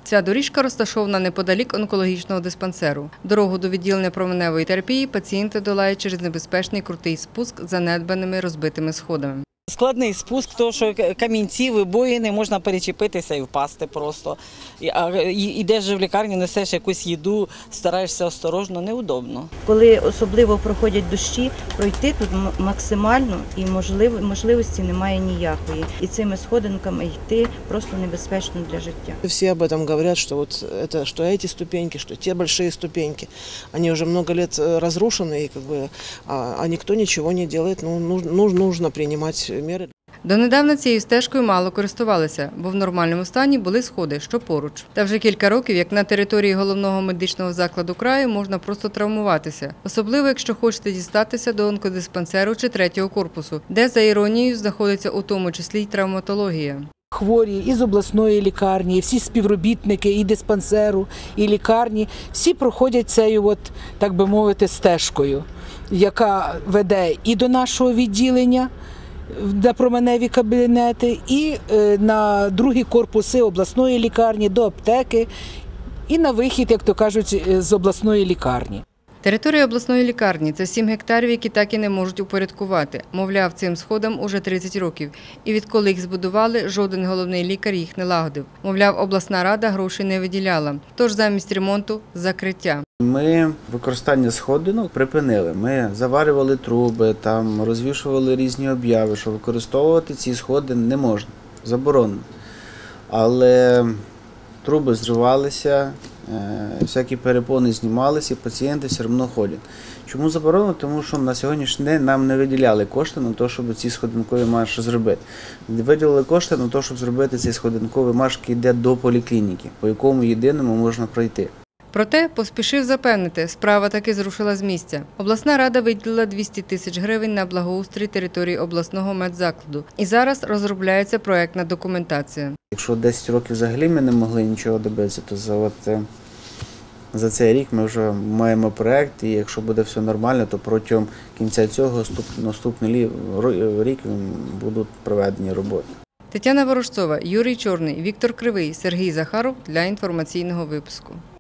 Ця доріжка розташована неподалік онкологічного диспансеру. Дорогу до відділення променевої терапії пацієнти долають через небезпечний крутий спуск з занедбаними розбитими сходами. Складний спуск, тому що камінці, вибоїни, можна перечепитися і впасти просто. Ідеш в лікарню, несеш якусь їду, стараєшся осторожно, неудобно. Коли особливо проходять дощі, пройти тут максимально і можливості немає ніякої. І цими сходинками йти просто небезпечно для життя. Все об этом говорят, что что эти ступеньки, что те большие ступеньки, они уже много лет разрушены, а никто ничего не делает. Нужно принимать міри. Донедавна цією стежкою мало користувалися, бо в нормальному стані були сходи, що поруч. Та вже кілька років, як на території головного медичного закладу краю, можна просто травмуватися. Особливо, якщо хочете дістатися до онкодиспансеру чи третього корпусу, де, за іронією, знаходиться у тому числі й травматологія. Хворі із обласної лікарні, всі співробітники і диспансеру, і лікарні, всі проходять цією, так би мовити, стежкою, яка веде і до нашого відділення, на променеві кабінети, і на другі корпуси обласної лікарні, до аптеки, і на вихід, як то кажуть, з обласної лікарні. Територія обласної лікарні – це 7 гектарів, які так і не можуть упорядкувати. Мовляв, цим сходам уже 30 років. І відколи їх збудували, жоден головний лікар їх не лагодив. Мовляв, обласна рада грошей не виділяла. Тож замість ремонту – закриття. Ми використання сходинок припинили. Ми заварювали труби, розвішували різні обяви, що використовувати ці сходи не можна, заборонено. Але труби зривалися, всякі перепони знімалися, і пацієнти все одно ходять. Чому заборонено? Тому що на сьогоднішній день нам не виділяли кошти на те, щоб ці сходинкові марші зробити. Виділили кошти на те, щоб зробити цей сходинковий марш, який йде до поліклініки, по якому єдиному можна пройти. Проте поспішив запевнити, справа таки зрушила з місця. Обласна рада виділила 200 тисяч гривень на благоустрій території обласного медзакладу. І зараз розробляється проєктна документація. Якщо 10 років взагалі ми не могли нічого добитися, то за цей рік ми вже маємо проєкт, і якщо буде все нормально, то протягом кінця цього наступний рік будуть проведені роботи. Тетяна Ворожцова, Юрій Чорний, Віктор Кривий, Сергій Захаров для інформаційного випуску.